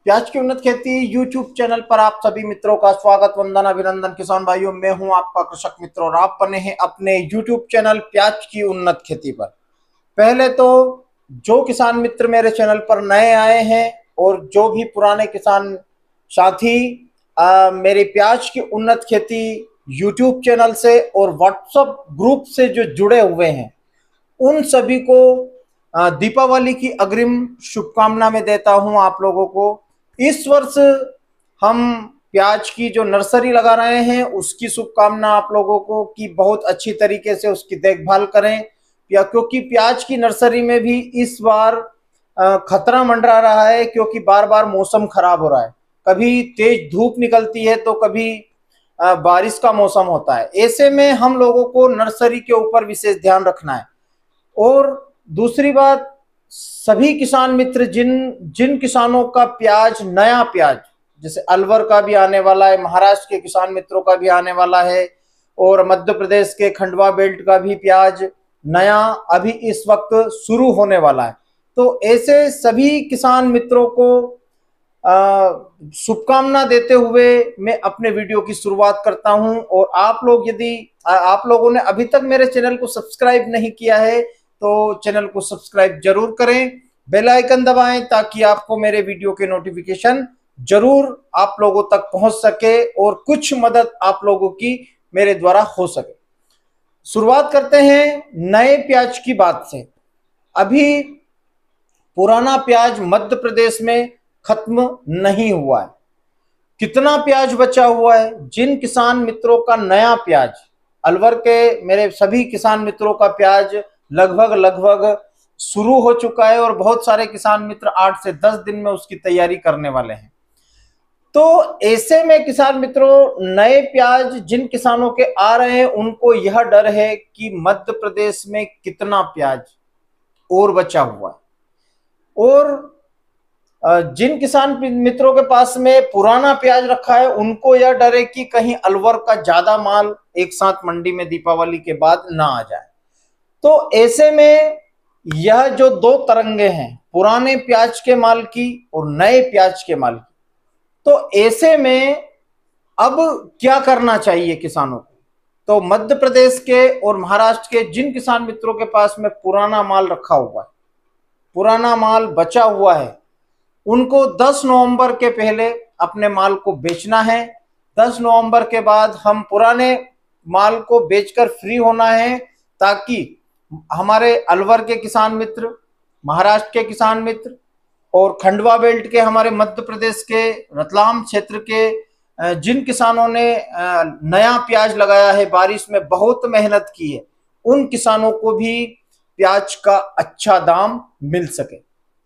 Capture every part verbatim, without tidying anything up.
प्याज की उन्नत खेती यूट्यूब चैनल पर आप सभी मित्रों का स्वागत, वंदन, अभिनंदन। किसान भाइयों, मैं हूं आपका कृषक मित्र और आप बने हैं अपने यूट्यूब चैनल प्याज की उन्नत खेती पर। पहले तो जो किसान मित्र मेरे चैनल पर नए आए हैं और जो भी पुराने किसान साथी आ, मेरी प्याज की उन्नत खेती यूट्यूब चैनल से और व्हाट्सएप ग्रुप से जो जुड़े हुए हैं, उन सभी को आ, दीपावली की अग्रिम शुभकामना मैं देता हूं आप लोगों को। इस वर्ष हम प्याज की जो नर्सरी लगा रहे हैं उसकी शुभकामना आप लोगों को कि बहुत अच्छी तरीके से उसकी देखभाल करें, या क्योंकि प्याज की नर्सरी में भी इस बार खतरा मंडरा रहा है, क्योंकि बार बार मौसम खराब हो रहा है। कभी तेज धूप निकलती है तो कभी बारिश का मौसम होता है। ऐसे में हम लोगों को नर्सरी के ऊपर विशेष ध्यान रखना है। और दूसरी बात, सभी किसान मित्र जिन जिन किसानों का प्याज, नया प्याज, जैसे अलवर का भी आने वाला है, महाराष्ट्र के किसान मित्रों का भी आने वाला है और मध्य प्रदेश के खंडवा बेल्ट का भी प्याज नया अभी इस वक्त शुरू होने वाला है, तो ऐसे सभी किसान मित्रों को शुभकामना देते हुए मैं अपने वीडियो की शुरुआत करता हूं। और आप लोग, यदि आप लोगों ने अभी तक मेरे चैनल को सब्सक्राइब नहीं किया है तो चैनल को सब्सक्राइब जरूर करें, बेल आइकन दबाएं ताकि आपको मेरे वीडियो के नोटिफिकेशन जरूर आप लोगों तक पहुंच सके और कुछ मदद आप लोगों की मेरे द्वारा हो सके। शुरुआत करते हैं नए प्याज की बात से। अभी पुराना प्याज मध्य प्रदेश में खत्म नहीं हुआ है। कितना प्याज बचा हुआ है? जिन किसान मित्रों का नया प्याज, अलवर के मेरे सभी किसान मित्रों का प्याज लगभग लगभग शुरू हो चुका है और बहुत सारे किसान मित्र आठ से दस दिन में उसकी तैयारी करने वाले हैं। तो ऐसे में किसान मित्रों, नए प्याज जिन किसानों के आ रहे हैं उनको यह डर है कि मध्य प्रदेश में कितना प्याज और बचा हुआ है, और जिन किसान मित्रों के पास में पुराना प्याज रखा है उनको यह डर है कि कहीं अलवर का ज्यादा माल एक साथ मंडी में दीपावली के बाद ना आ जाए। तो ऐसे में यह जो दो तरंगे हैं, पुराने प्याज के माल की और नए प्याज के माल की, तो ऐसे में अब क्या करना चाहिए किसानों को? तो मध्य प्रदेश के और महाराष्ट्र के जिन किसान मित्रों के पास में पुराना माल रखा हुआ है, पुराना माल बचा हुआ है, उनको दस नवंबर के पहले अपने माल को बेचना है। दस नवंबर के बाद हम पुराने माल को बेचकर फ्री होना है, ताकि हमारे अलवर के किसान मित्र, महाराष्ट्र के किसान मित्र और खंडवा बेल्ट के, हमारे मध्य प्रदेश के रतलाम क्षेत्र के जिन किसानों ने नया प्याज लगाया है, बारिश में बहुत मेहनत की है, उन किसानों को भी प्याज का अच्छा दाम मिल सके।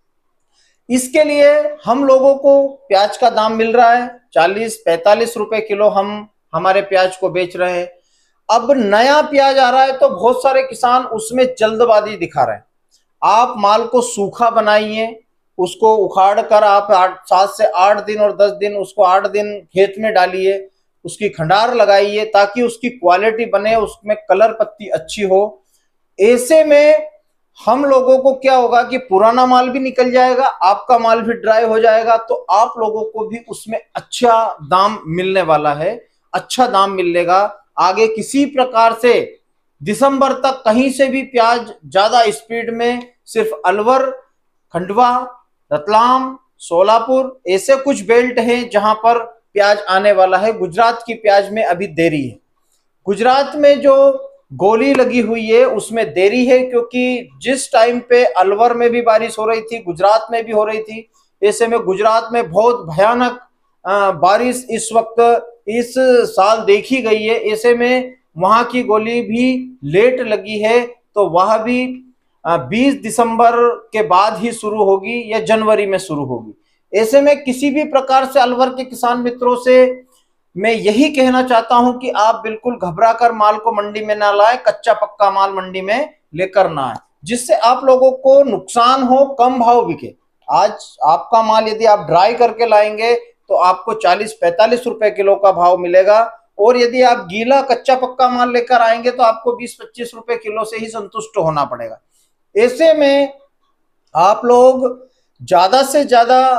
इसके लिए हम लोगों को प्याज का दाम मिल रहा है चालीस पैंतालीस रुपए किलो, हम हमारे प्याज को बेच रहे हैं। अब नया प्याज आ रहा है तो बहुत सारे किसान उसमें जल्दबाजी दिखा रहे हैं। आप माल को सूखा बनाइए, उसको उखाड़ कर आप आठ सात से आठ दिन और दस दिन उसको आठ दिन खेत में डालिए, उसकी खंडार लगाइए ताकि उसकी क्वालिटी बने, उसमें कलर पत्ती अच्छी हो। ऐसे में हम लोगों को क्या होगा कि पुराना माल भी निकल जाएगा, आपका माल भी ड्राई हो जाएगा, तो आप लोगों को भी उसमें अच्छा दाम मिलने वाला है, अच्छा दाम मिलेगा। आगे किसी प्रकार से दिसंबर तक कहीं से भी प्याज ज्यादा स्पीड में, सिर्फ अलवर, खंडवा, रतलाम, सोलापुर, ऐसे कुछ बेल्ट हैं जहां पर प्याज आने वाला है। गुजरात की प्याज में अभी देरी है। गुजरात में जो गोली लगी हुई है उसमें देरी है, क्योंकि जिस टाइम पे अलवर में भी बारिश हो रही थी, गुजरात में भी हो रही थी। ऐसे में गुजरात में बहुत भयानक बारिश इस वक्त इस साल देखी गई है। ऐसे में वहां की गोली भी लेट लगी है, तो वह भी बीस दिसंबर के बाद ही शुरू होगी या जनवरी में शुरू होगी। ऐसे में किसी भी प्रकार से अलवर के किसान मित्रों से मैं यही कहना चाहता हूं कि आप बिल्कुल घबरा कर माल को मंडी में ना लाएं, कच्चा पक्का माल मंडी में लेकर ना आए, जिससे आप लोगों को नुकसान हो, कम भाव बिके। आज आपका माल यदि आप ड्राई करके लाएंगे तो आपको चालीस पैंतालीस रुपए किलो का भाव मिलेगा, और यदि आप गीला कच्चा पक्का माल लेकर आएंगे तो आपको बीस पच्चीस रुपए किलो से ही संतुष्ट होना पड़ेगा। ऐसे में आप लोग ज्यादा से ज्यादा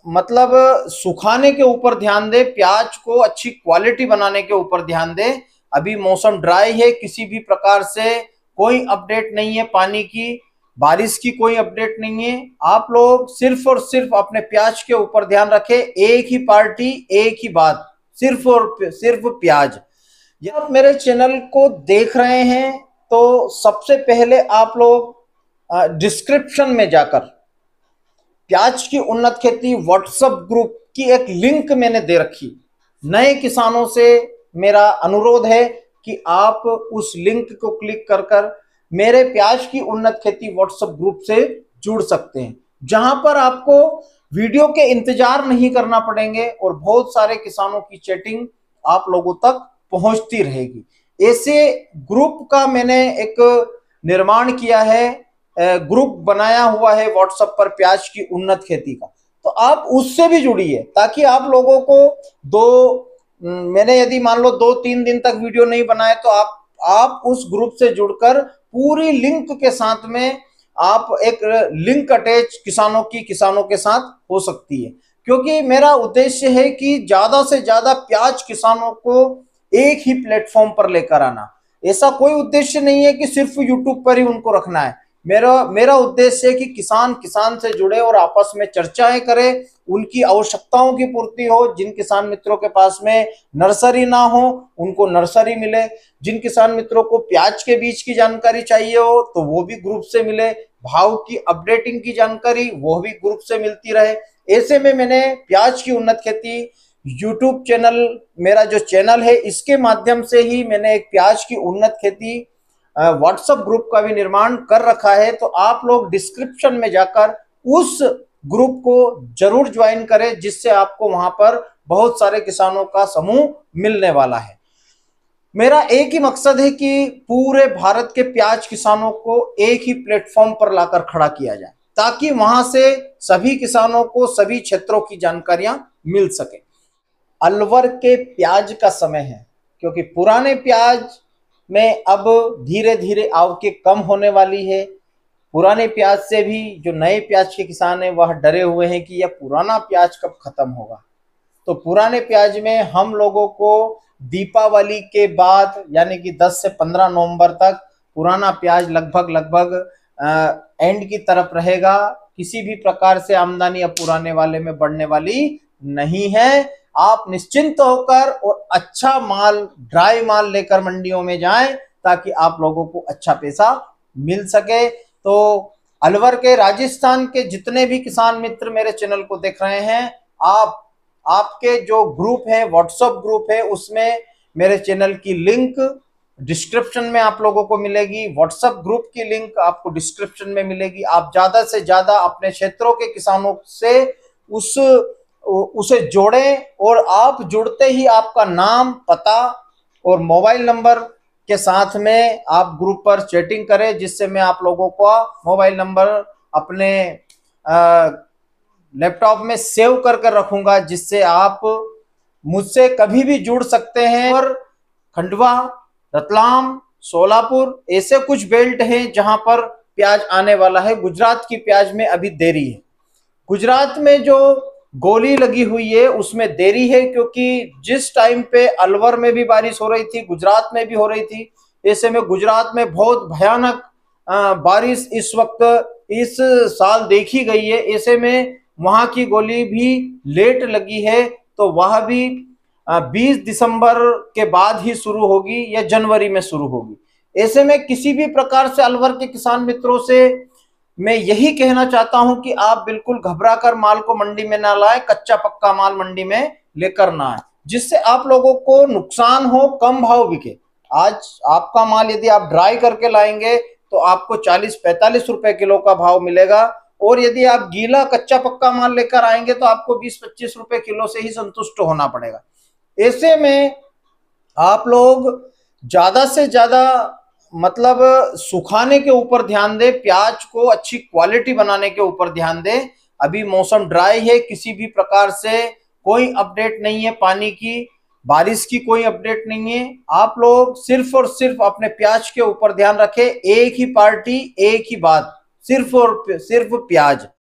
मतलब सुखाने के ऊपर ध्यान दे, प्याज को अच्छी क्वालिटी बनाने के ऊपर ध्यान दे। अभी मौसम ड्राई है, किसी भी प्रकार से कोई अपडेट नहीं है, पानी की बारिश की कोई अपडेट नहीं है। आप लोग सिर्फ और सिर्फ अपने प्याज के ऊपर ध्यान रखें। एक ही पार्टी, एक ही बात, सिर्फ और सिर्फ प्याज। जब आप मेरे चैनल को देख रहे हैं तो सबसे पहले आप लोग डिस्क्रिप्शन में जाकर प्याज की उन्नत खेती व्हाट्सएप ग्रुप की एक लिंक मैंने दे रखी। नए किसानों से मेरा अनुरोध है कि आप उस लिंक को क्लिक कर कर मेरे प्याज की उन्नत खेती व्हाट्सएप ग्रुप से जुड़ सकते हैं, जहां पर आपको वीडियो के इंतजार नहीं करना पड़ेंगे और बहुत सारे किसानों की चैटिंग आप लोगों तक पहुंचती रहेगी। ऐसे ग्रुप का मैंने एक निर्माण किया है, ग्रुप बनाया हुआ है व्हाट्सएप पर प्याज की उन्नत खेती का, तो आप उससे भी जुड़िए ताकि आप लोगों को दो मैंने यदि मान लो दो तीन दिन तक वीडियो नहीं बनाए तो आप आप उस ग्रुप से जुड़कर पूरी लिंक के साथ में आप एक लिंक अटैच किसानों की किसानों के साथ हो सकती है। क्योंकि मेरा उद्देश्य है कि ज्यादा से ज्यादा प्याज किसानों को एक ही प्लेटफॉर्म पर लेकर आना। ऐसा कोई उद्देश्य नहीं है कि सिर्फ यूट्यूब पर ही उनको रखना है। मेरा मेरा उद्देश्य है कि किसान किसान से जुड़े और आपस में चर्चाएं करें, उनकी आवश्यकताओं की पूर्ति हो। जिन किसान मित्रों के पास में नर्सरी ना हो उनको नर्सरी मिले, जिन किसान मित्रों को प्याज के बीज की जानकारी चाहिए हो तो वो भी ग्रुप से मिले, भाव की अपडेटिंग की जानकारी वो भी ग्रुप से मिलती रहे। ऐसे में मैंने प्याज की उन्नत खेती यूट्यूब चैनल, मेरा जो चैनल है, इसके माध्यम से ही मैंने एक प्याज की उन्नत खेती व्हाट्सएप ग्रुप का भी निर्माण कर रखा है। तो आप लोग डिस्क्रिप्शन में जाकर उस ग्रुप को जरूर ज्वाइन करें, जिससे आपको वहां पर बहुत सारे किसानों का समूह मिलने वाला है। मेरा एक ही मकसद है कि पूरे भारत के प्याज किसानों को एक ही प्लेटफॉर्म पर लाकर खड़ा किया जाए, ताकि वहां से सभी किसानों को सभी क्षेत्रों की जानकारियां मिल सके। अलवर के प्याज का समय है, क्योंकि पुराने प्याज में अब धीरे धीरे आवक कम होने वाली है। पुराने प्याज से भी जो नए प्याज के किसान हैं वह डरे हुए हैं कि यह पुराना प्याज कब खत्म होगा। तो पुराने प्याज में हम लोगों को दीपावली के बाद यानी कि दस से पंद्रह नवंबर तक पुराना प्याज लगभग लगभग एंड की तरफ रहेगा। किसी भी प्रकार से आमदनी अब पुराने वाले में बढ़ने वाली नहीं है। आप निश्चिंत होकर और अच्छा माल, ड्राई माल लेकर मंडियों में जाएं ताकि आप लोगों को अच्छा पैसा मिल सके। तो अलवर के, राजस्थान के जितने भी किसान मित्र मेरे चैनल को देख रहे हैं, आप आपके जो ग्रुप है, व्हाट्सएप ग्रुप है, उसमें मेरे चैनल की लिंक डिस्क्रिप्शन में आप लोगों को मिलेगी। व्हाट्सएप ग्रुप की लिंक आपको डिस्क्रिप्शन में मिलेगी। आप ज्यादा से ज्यादा अपने क्षेत्रों के किसानों से उस उसे जोड़ें और आप जुड़ते ही आपका नाम, पता और मोबाइल नंबर के साथ में आप ग्रुप पर चैटिंग करें, जिससे मैं आप लोगों का मोबाइल नंबर अपने लैपटॉप में सेव कर कर रखूंगा, जिससे आप मुझसे कभी भी जुड़ सकते हैं। और खंडवा, रतलाम, सोलापुर ऐसे कुछ बेल्ट हैं जहां पर प्याज आने वाला है। गुजरात की प्याज में अभी देरी है। गुजरात में जो गोली लगी हुई है उसमें देरी है, क्योंकि जिस टाइम पे अलवर में भी बारिश हो रही थी, गुजरात में भी हो रही थी। ऐसे में गुजरात में बहुत भयानक बारिश इस वक्त इस साल देखी गई है। ऐसे में वहां की गोली भी लेट लगी है, तो वह भी बीस दिसंबर के बाद ही शुरू होगी या जनवरी में शुरू होगी। ऐसे में किसी भी प्रकार से अलवर के किसान मित्रों से मैं यही कहना चाहता हूं कि आप बिल्कुल घबरा कर माल को मंडी में ना लाए, कच्चा पक्का माल मंडी में लेकर ना आए, जिससे आप लोगों को नुकसान हो, कम भाव बिके। आज आपका माल यदि आप ड्राई करके लाएंगे तो आपको चालीस पैंतालीस रुपए किलो का भाव मिलेगा, और यदि आप गीला कच्चा पक्का माल लेकर आएंगे तो आपको बीस पच्चीस रुपए किलो से ही संतुष्ट होना पड़ेगा। ऐसे में आप लोग ज्यादा से ज्यादा मतलब सुखाने के ऊपर ध्यान दे, प्याज को अच्छी क्वालिटी बनाने के ऊपर ध्यान दे। अभी मौसम ड्राई है, किसी भी प्रकार से कोई अपडेट नहीं है, पानी की बारिश की कोई अपडेट नहीं है। आप लोग सिर्फ और सिर्फ अपने प्याज के ऊपर ध्यान रखें। एक ही पार्टी, एक ही बात, सिर्फ और सिर्फ प्याज।